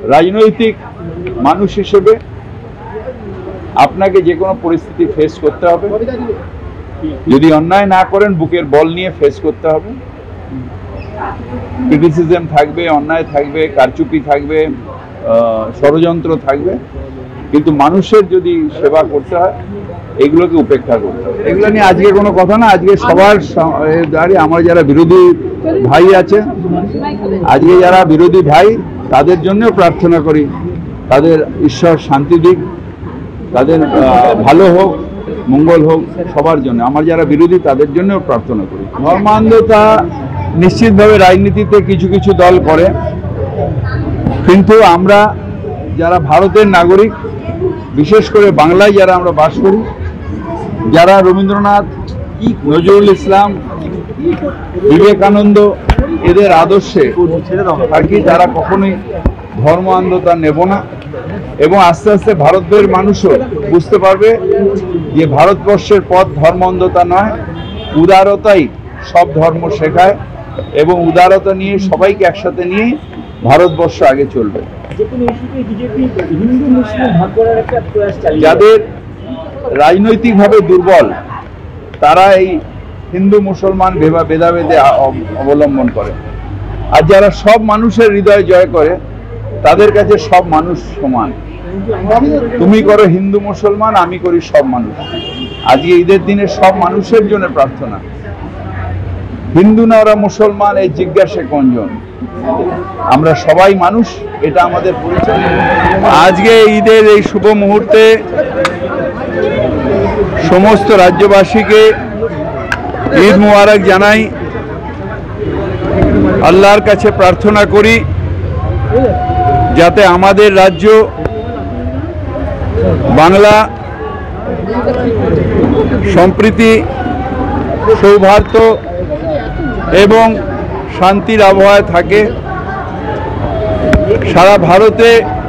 রাজনৈতিক মানুষ হিসেবে আপনাকে যে কোনো পরিস্থিতি ফেস করতে হবে। যদি অন্যায় না করেন বুকের বল নিয়ে ফেস করতে হবে। ক্রিটিসিজম থাকবে, অন্যায় থাকবে, কারচুপি থাকবে, ষড়যন্ত্র থাকবে, কিন্তু মানুষের যদি সেবা করতে হয় এগুলোকে উপেক্ষা করতে হবে। এগুলো নিয়ে আজকে কোনো কথা না। আজকে সবার দাঁড়িয়ে আমার যারা বিরোধী ভাই আছে, আজকে যারা বিরোধী ভাই তাদের জন্যও প্রার্থনা করি, তাদের ঈশ্বর শান্তি দিক, তাদের ভালো হোক, মঙ্গল হোক, সবার জন্য। আমার যারা বিরোধী তাদের জন্যও প্রার্থনা করি। ধর্মান্ধতা নিশ্চিতভাবে রাজনীতিতে কিছু কিছু দল করে, কিন্তু আমরা যারা ভারতের নাগরিক, বিশেষ করে বাংলায় যারা আমরা বাস করি, যারা রবীন্দ্রনাথ, নজরুল ইসলাম, বিবেকানন্দ এদের আদর্শে থাকি, তারা কখনোই ধর্মান্ধতা নেব না। এবং আস্তে আস্তে ভারতের মানুষও বুঝতে পারবে যে ভারতবর্ষের পথ ধর্মান্ধতা নয়, উদারতাই সব ধর্ম শেখায়, এবং উদারতা নিয়ে সবাইকে একসাথে নিয়ে ভারতবর্ষ আগে চলবে। যাদের রাজনৈতিকভাবে দুর্বল তারা এই হিন্দু মুসলমান ভেদাভেদে অবলম্বন করে, আর যারা সব মানুষের হৃদয় জয় করে তাদের কাছে সব মানুষ সমান। তুমি করো হিন্দু মুসলমান, আমি করি সব মানুষ। আজকে ঈদের দিনে সব মানুষের জন্য প্রার্থনা। হিন্দু না ওরা মুসলমান এই জিজ্ঞাসা কোনজন? আমরা সবাই মানুষ, এটা আমাদের পরিচয়। আজকে ঈদের এই শুভ মুহূর্তে সমস্ত রাজ্যবাসীকে ঈদ মুবারক জানাই। আল্লাহর কাছে প্রার্থনা করি যাতে আমাদের রাজ্য বাংলা সম্প্রীতি, সৌহার্দ্য এবং শান্তির আবহাওয়ায় থাকে। সারা ভারতে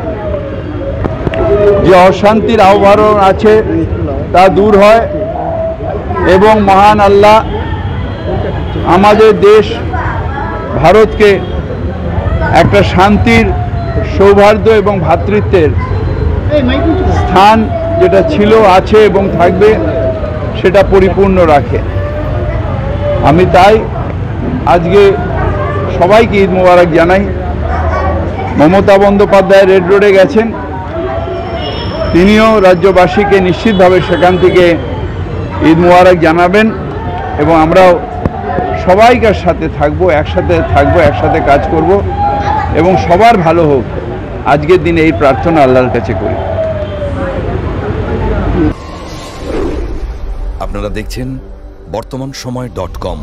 যে অশান্তির আবরণ আছে তা দূর হয়, এবং মহান আল্লাহ আমাদের দেশ ভারতকে একটা শান্তির, সৌহার্দ্য এবং ভ্রাতৃত্বের স্থান যেটা ছিল, আছে এবং থাকবে সেটা পরিপূর্ণ রাখে। আমি তাই আজকে সবাইকে ঈদ মোবারক জানাই। মমতা বন্দ্যোপাধ্যায় রেড রোডে গেছেন, তিনিও রাজ্যবাসীকে নিশ্চিতভাবে সেখান থেকে ঈদ মোবারক জানাবেন, এবং আমরাও সবাইকার সাথে থাকবো, একসাথে কাজ করব, এবং সবার ভালো হোক। আজকের দিনে এই প্রার্থনা আল্লাহর কাছে করি। আপনারা দেখছেন বর্তমানসময়.com।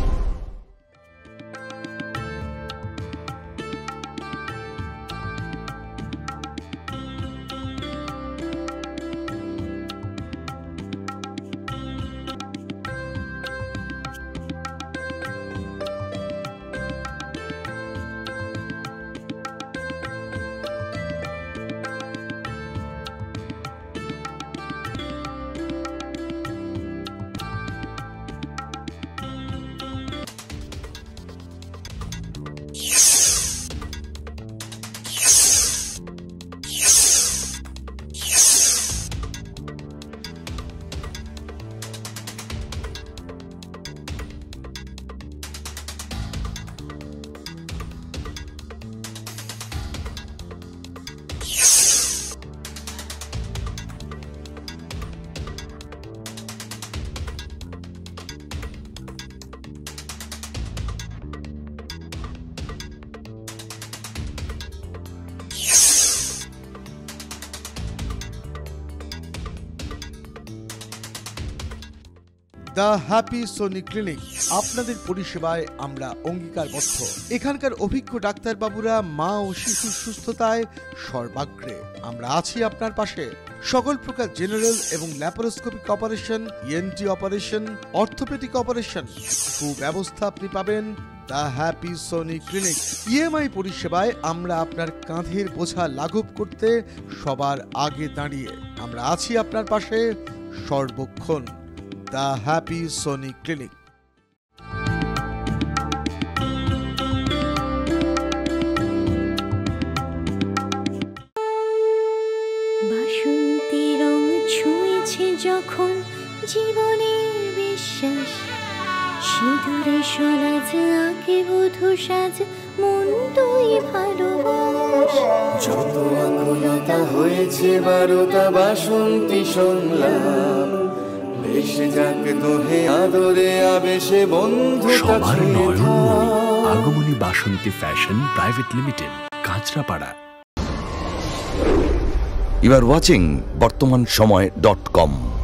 দ্য হ্যাপি সোনি ক্লিনিক, আপনাদের পরিষেবায় আমরা অঙ্গীকারবদ্ধ। এখানকার অভিজ্ঞ ডাক্তারবাবুরা মা ও শিশুর সুস্থতায় সর্বাগ্রে। আমরা আছি আপনার পাশে। সকল প্রকার জেনারেল এবং laparoscopic operation, ENT operation, orthopaedic operation সুব্যবস্থা আপনি পাবেন the happy Soni clinic. EMI পরিষেবায় আমরা আপনার কাঁধের বোঝা লাঘব করতে সবার আগে দাঁড়িয়ে। আমরা আছি আপনার পাশে সর্বক্ষণ। The happy Soni clinic. যখন জীবনের বিশ্বাস, সিঁদুরে সরাজ আঁকে বধূ সাজ, মন তুই ভালোবাস। যত আকুলতা হয়েছে বারোটা বাসন্তী সংলাপ, ভেসে যাক দোহে আদরে আবেশে বন্ধু সবার নয়নমণি Agomoni Basanti fashion private limited, Kanchrapara. You are watching BortomanSomoy.com.